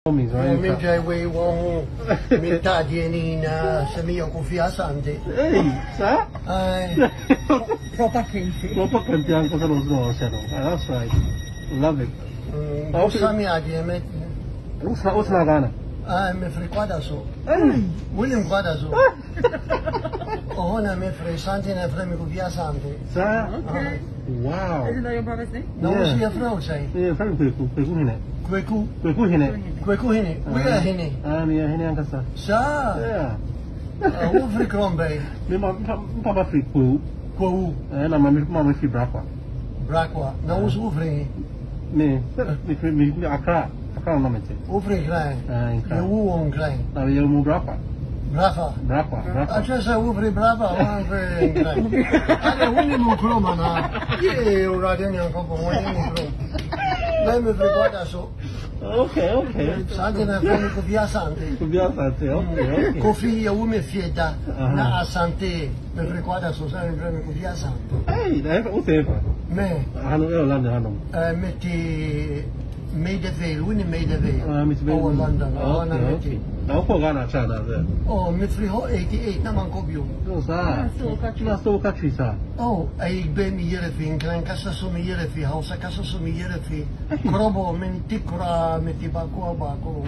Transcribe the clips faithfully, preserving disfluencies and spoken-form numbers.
Mentre voi uomo metà di na se mi occupi a sante. Ehi, sa? Eh, Proper Kenji. Proper Kenji anche se non so se no. That's right. Love it. non sa mi a di me. Usna usna gana. Ah, me frequada so. Ehi, William quada so. Oh, na me fre sante na fre mi occupi a sante. sa? Okay. Wow. Isn't that your brother's name? Non Yeah. si afro sai. Eh, fai kweku, kweku hine. Kweku, Kweku hine. kweku hine. Wira hine. Ah, ni hine anche sa. Sa. Yeah. Hoe fre krombe. Mi ma pa pa free kweku. Kweku, Eh, na mami mami free brakwa. brakwa. Nou is oefening. Mi, mi mi mi akra. Akra na mete. Oefening klein. Ah, in Je ka. hoe on klein. Na yo mu brakwa. Brava. Brakwa, brakwa. Als je zo over brava, oefening klein. Alle hoe moet klommen na. Je hoort in je kop, hoe niet klom. Nee, me frequada so. Okay, okay. Sante na fre mi occupi a sante. Kubia sa te. Okay, okay. Kofi ya ume fieta Aha. na asante me frequada so sai me occupi a sante. Hey, dai o te fa. Me Hanu e Hollande hanu. eh metti Meideveel, hoe niet Meideveel? Ah, met de Oh, London, oh, na Okay, metti. okay. Nou, ko gana chana ze. Oh, met friho eighty-eight na man kopio. So sa. so kachi. Na so kachi sa. Oh, ik ben hier even klein kassa so mi hier even, hausa kassa so mi hier even. Krobo men tikra met die bako bako.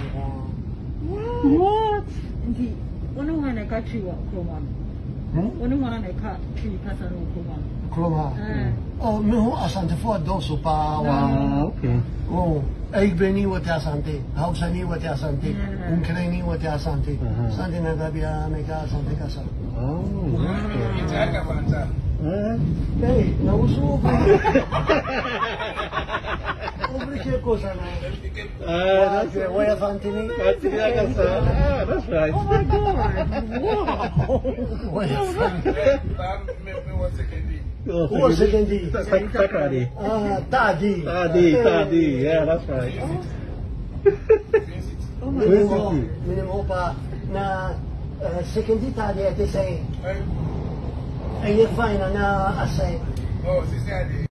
What? Ndi ono wana kachi wa kroma. Hm? Ono wana na ka chi kasa no kroma. Kroma. Eh. Oh, me ho asante voor doso pa wa. Ah, okay. Oh, ik ben niet wat asante. Hausa niet wat asante. Ja. Un klein niet wat asante. Aha. Sante na dabia me ka asante kassa. Oh. Eh? Hey, nou zo. Over che cosa na? Ah, that's Che vuoi avanti ni? that's yeah, sa. Ah, that's right. Oh my god. Wow. Vuoi avanti? Oh, Who was second D? Sakadi. Ah, Tadi. Tadi, Tadi. Yeah, that's right. Oh my Minimo, god. minimo pa na eh, second D Tadi at the same. En je fijn na assay. Oh, si siya di.